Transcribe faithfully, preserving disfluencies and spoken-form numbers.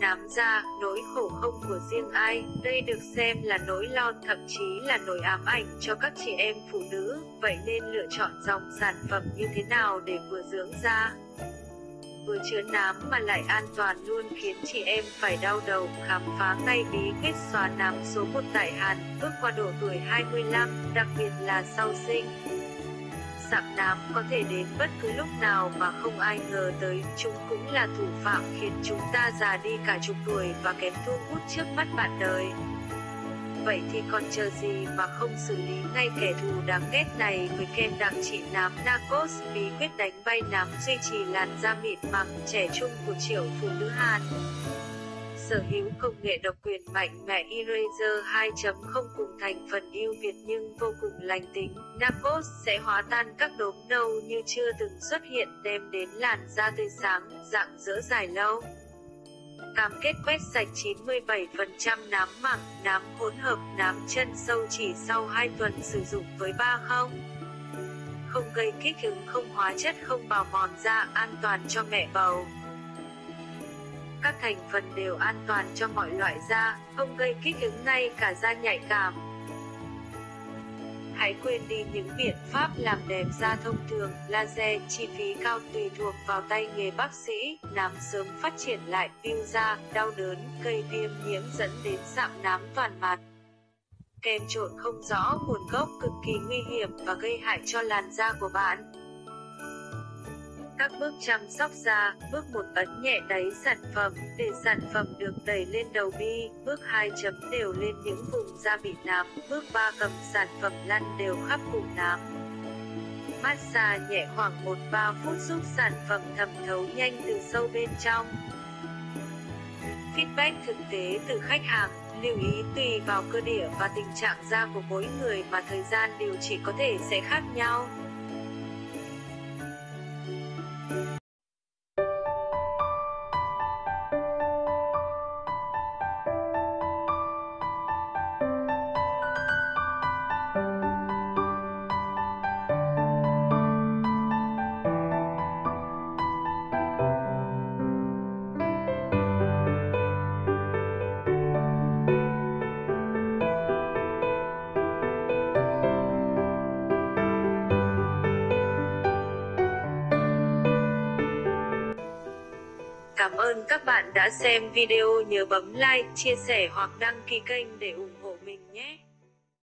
nám da, nỗi khổ không của riêng ai, đây được xem là nỗi lo, thậm chí là nỗi ám ảnh cho các chị em phụ nữ, vậy nên lựa chọn dòng sản phẩm như thế nào để vừa dưỡng da, vừa chữa nám mà lại an toàn luôn khiến chị em phải đau đầu. Khám phá ngay bí quyết xóa nám số một tại Hàn, bước qua độ tuổi hai mươi lăm, đặc biệt là sau sinh. Sạm nám có thể đến bất cứ lúc nào mà không ai ngờ tới, chúng cũng là thủ phạm khiến chúng ta già đi cả chục tuổi và kém thu hút trước mắt bạn đời. Vậy thì còn chờ gì mà không xử lý ngay kẻ thù đáng ghét này với kem đặc trị nám Narcos, bí quyết đánh bay nám duy trì làn da mịn màng, trẻ trung của triệu phụ nữ Hàn. Sở hữu công nghệ độc quyền mạnh mẽ Eraser hai chấm không cùng thành phần ưu việt nhưng vô cùng lành tính, Narcos sẽ hóa tan các đốm nâu như chưa từng xuất hiện, đem đến làn da tươi sáng, rạng rỡ dài lâu. Cam kết quét sạch chín mươi bảy phần trăm nám mảng, nám hỗn hợp, nám chân sâu chỉ sau hai tuần sử dụng với ba không. Không gây kích ứng, không hóa chất, không bào mòn da, an toàn cho mẹ bầu. Các thành phần đều an toàn cho mọi loại da, không gây kích ứng ngay cả da nhạy cảm. Hãy quên đi những biện pháp làm đẹp da thông thường, laser, chi phí cao tùy thuộc vào tay nghề bác sĩ, nám sớm phát triển lại, peel da, đau đớn, gây viêm nhiễm dẫn đến sạm nám toàn mặt. Kem trộn không rõ nguồn gốc cực kỳ nguy hiểm và gây hại cho làn da của bạn. Các bước chăm sóc da. Bước một, ấn nhẹ đáy sản phẩm, để sản phẩm được đẩy lên đầu bi. Bước hai, chấm đều lên những vùng da bị nám. Bước ba, cầm sản phẩm lăn đều khắp vùng nám. Massage nhẹ khoảng một đến ba phút giúp sản phẩm thẩm thấu nhanh từ sâu bên trong. Feedback thực tế từ khách hàng. Lưu ý tùy vào cơ địa và tình trạng da của mỗi người mà thời gian điều trị có thể sẽ khác nhau. Cảm ơn các bạn đã xem video, nhớ bấm like, chia sẻ hoặc đăng ký kênh để ủng hộ